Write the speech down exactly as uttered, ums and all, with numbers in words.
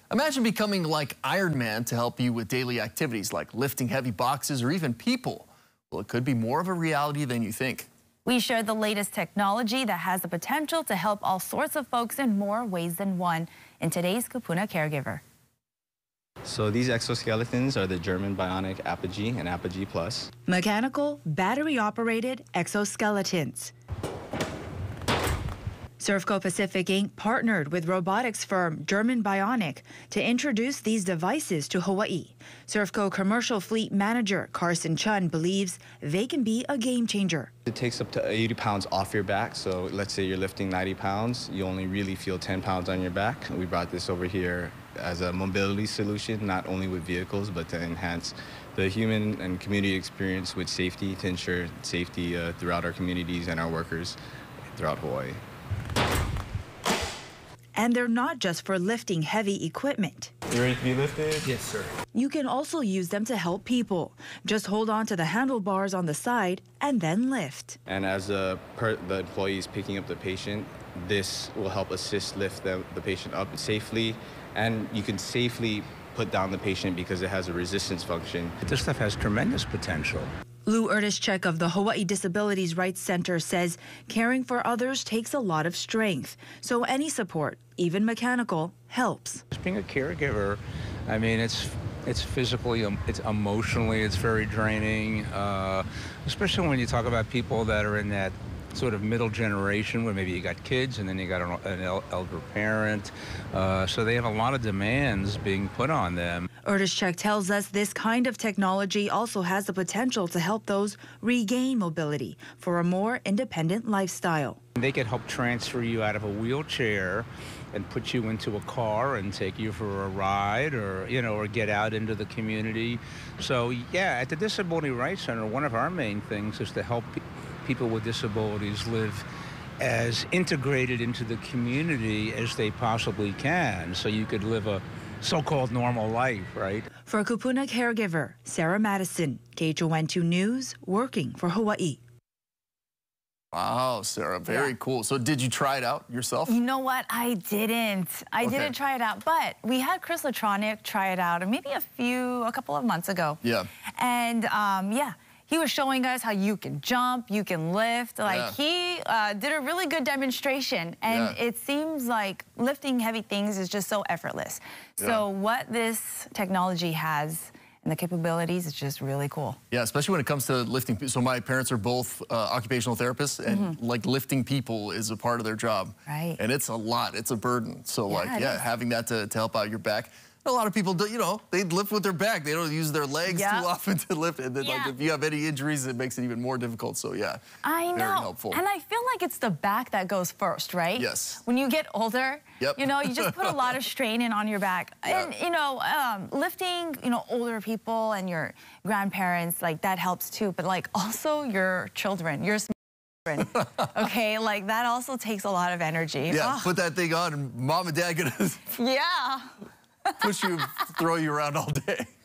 Imagine becoming like Ironman to help you with daily activities like lifting heavy boxes or even people. Well, it could be more of a reality than you think. We share the latest technology that has the potential to help all sorts of folks in more ways than one in today's Kupuna Caregiver. So these exoskeletons are the German bionic Apogee and Apogee Plus. Mechanical, battery-operated exoskeletons. Surfco Pacific Incorporated partnered with robotics firm German Bionic to introduce these devices to Hawaii. Surfco commercial fleet manager Carson Chun believes they can be a game changer. It takes up to eighty pounds off your back. So let's say you're lifting ninety pounds, you only really feel ten pounds on your back. We brought this over here as a mobility solution, not only with vehicles, but to enhance the human and community experience with safety, to ensure safety uh, throughout our communities and our workers throughout Hawaii. And they're not just for lifting heavy equipment. You ready to be lifted? Yes, sir. You can also use them to help people. Just hold on to the handlebars on the side and then lift. And as a per, the employee is picking up the patient, this will help assist lift the, the patient up safely. And you can safely put down the patient because it has a resistance function. This stuff has tremendous potential. Lou Ertischek of the Hawaii Disabilities Rights Center says caring for others takes a lot of strength. So any support, even mechanical, helps. Being a caregiver, I mean, it's it's physically, it's emotionally, it's very draining, uh, especially when you talk about people that are in that sort of middle generation where maybe you got kids and then you got an, an elder parent. Uh, so they have a lot of demands being put on them. Ertischek tells us this kind of technology also has the potential to help those regain mobility for a more independent lifestyle. They could help transfer you out of a wheelchair and put you into a car and take you for a ride, or, you know, or get out into the community. So, yeah, at the Disability Rights Center, one of our main things is to help pe people with disabilities live as integrated into the community as they possibly can, so you could live a so-called normal life, right? For Kupuna Caregiver, Sarah Madison, K H O N two News, working for Hawaii. Wow, Sarah, very Yeah. cool. So did you try it out yourself? You know what? I didn't. I Okay. didn't try it out, but we had Chris Latronic try it out maybe a few, a couple of months ago. Yeah. And um, yeah, he was showing us how you can jump, you can lift. Like Yeah. he uh, did a really good demonstration, and Yeah. it seems like lifting heavy things is just so effortless. Yeah. So what this technology has and the capabilities is just really cool. Yeah, especially when it comes to lifting. So my parents are both uh, occupational therapists, and mm-hmm. like lifting people is a part of their job. Right. And it's a lot. It's a burden. So Yeah, like, yeah, is. having that to, to help out your back. A lot of people do, you know, they lift with their back. They don't use their legs Yep. too often to lift. And then, Yeah. like, if you have any injuries, it makes it even more difficult. So, yeah, I very know. helpful. And I feel like it's the back that goes first, right? Yes. When you get older, Yep. you know, you just put a lot of strain in on your back. Yeah. And, you know, um, lifting, you know, older people and your grandparents, like, that helps too. But, like, also your children, your children, okay? Like, that also takes a lot of energy. Yeah, Oh. put that thing on and mom and dad gonna Yeah. push you, throw you around all day.